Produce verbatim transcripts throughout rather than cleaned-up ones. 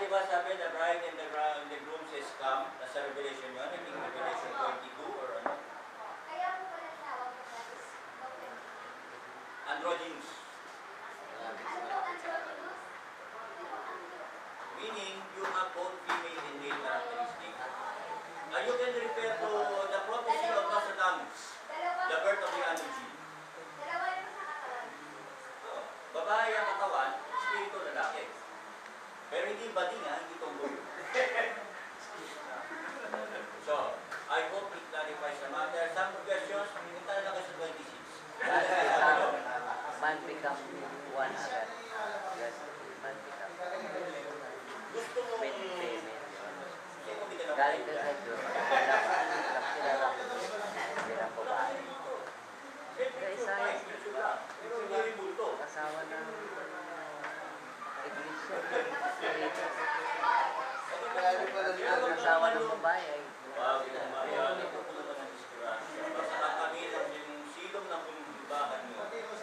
di ba sabi, the bride and the, and the groom says come, nasa Revelation yun, I think Revelation twenty-two or ano? Kaya po pala tawag ko that is no androgynous. Ano po androgynous? Meaning, you have both female and male characteristics. Now you can refer to the prophecy of Nostradamus, the birth of the androgyne. Dalawa yung sa katawan. Oh, babae ang katawan, espiritu lalaki. Pero hindi badi nga, hindi tomboy. So, I hope it clarifies the matter. Some questions, punta na lang kayo sa twenty-six. Man become one agad. Yes, man become. Gusto mo Male and female. sino hindi ka na Galing ka sa Diyos. Sila lang. Sila po ba? Pero hindi rin multo. Kasawa ng iglesia. Kasawa ng babae. Wow, itong bayan, ito po naman ang disgrasya. Basta kami lang yung silong ng pumilibahan mo.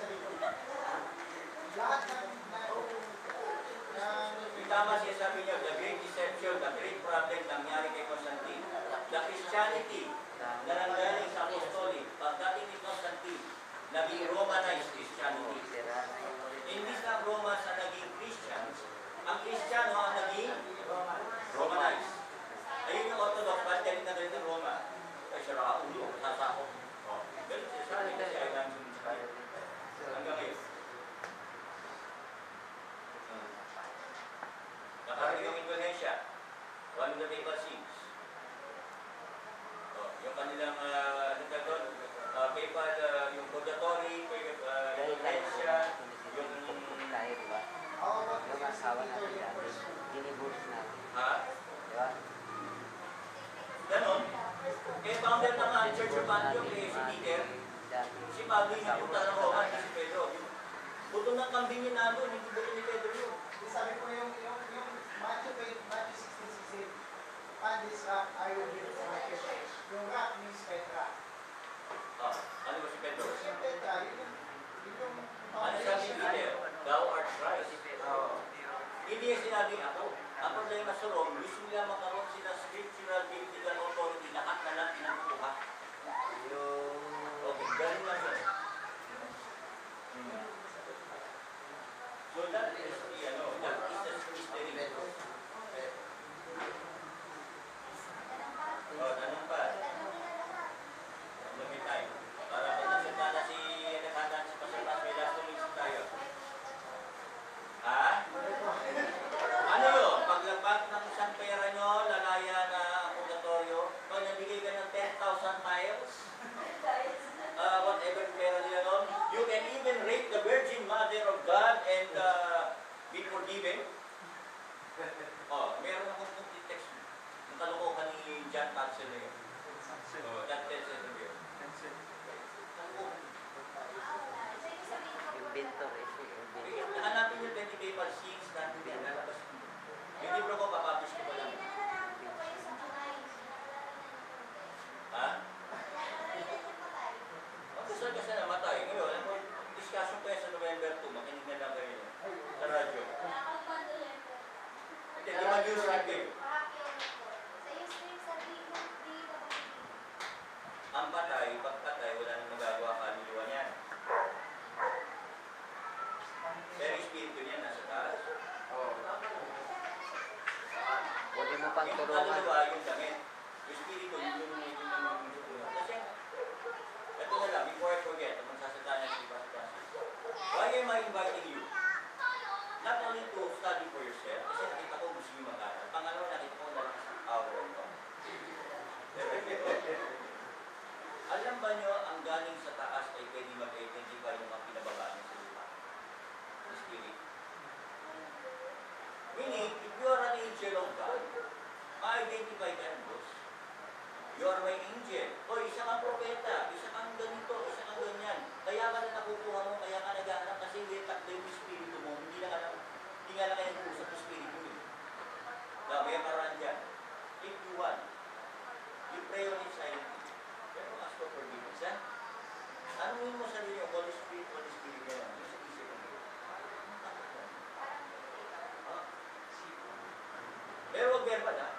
Yung tama siya sabi niya, the great deception, the great problem nangyari kay Constantine. The Christianity na nanggaling sa Apostolic, pagdating ni Constantine, naging Romanized Christianity. Hindi sa Romans ang naging Christians, ang Kristiyano ang naging Romanized. Ayun yung Orthodox, ba't galing na galing ng Roma? Ay, siya nakaulo, sasakop. Galing siya sa akin kasi ay namin hanggang ngayon. Nakarating yung Indonesia, one of the papal scenes. Oh, yung kanilang, uh, ano ka doon, uh, papal, uh, yung purgatory, uh, Indonesia, yung... Tayo, di ba? Yung asawa natin dati, giniburs natin. Ha? Di ba? Ganon. Kaya founder ng uh, Church of Antioch, eh, si Peter, si Pablo yung napunta ng Roma, si Pedro. Buto ng kambing yun nandun, hindi buto ni Pedro yun. Sabi ko yung, yung, yung Matthew, Matthew sixteen sixteen, upon this rock I will build my church. Yung rock means Petra. Ah, ano ba si Pedro? Yung Petra, yun yung, yun yung, Ano sabi ni Peter? Thou art Christ. Hindi yung sinabing ako. Ang problema sa Rome, gusto nila makaroon sila scriptural, biblical authority, lahat na lang pinakuha. Okay, galing lang yun. So that is the, ano, that is the mystery. Oh, tanong pa. Lumi tayo. Para pag nasunta na si Nakatan sa Pasarpas, may last two minutes tayo. Ha? Ano yun? Paglabag ng isang pera nyo, lalaya na ang purgatorio, pag nabigay ka ng ten thousand miles, uh, whatever pera nila nun, you can even rape the Virgin Mother of God and uh, be forgiven. Oh, meron akong complete text. Ang kalukuhan ni John Tatzel na yun. Oh, that tells it of yun. Inventor eh. Inventor. Hanapin yung twenty papal scenes natin yan. Lalabas yung yung libro ko, papublish ko pa lang. Ha? Ang kasal kasi namatay. Ngayon, ang discussion ko yan sa November two, makinig na lang kayo sa radyo. Hindi, di mag-use review. Ang patay, pagpatay, wala nang magagawa kaluluwa niyan. Pero espiritu niya nasa taas. Huwag mo pang Yung tulungan. kaluluwa, yung damit. Yung espiritu, yung yung yung kasi, ito na lang, before I forget, ang magsasata na si Pastor Francis. Why am I inviting you? Not only to study for yourself, kasi nakita ko gusto nyo mag-aral. Pangalawa, nakita ko na hour, no? Alam ba nyo, ang galing sa taas ay pwede mag-identify yung mga pinababa niya sa lupa? The Spirit. Meaning, if you are an angel of God, ma-identify ka ng Diyos. You are my angel. O, isa kang propeta, isa kang ganito, isa kang ganyan. Kaya ka na nakukuha mo, kaya ka nag-aanap kasi litak na yung Espiritu mo, hindi na ka lang, hindi nga lang kayo nag-uusap ng Espiritu mo. Na may paraan dyan. If you want, you pray on it silently. Pero ask for forgiveness, ha? Tanungin mo sarili yung Holy Spirit, Holy Spirit yan. Yung sa isip mo. Pero huwag verbal ha.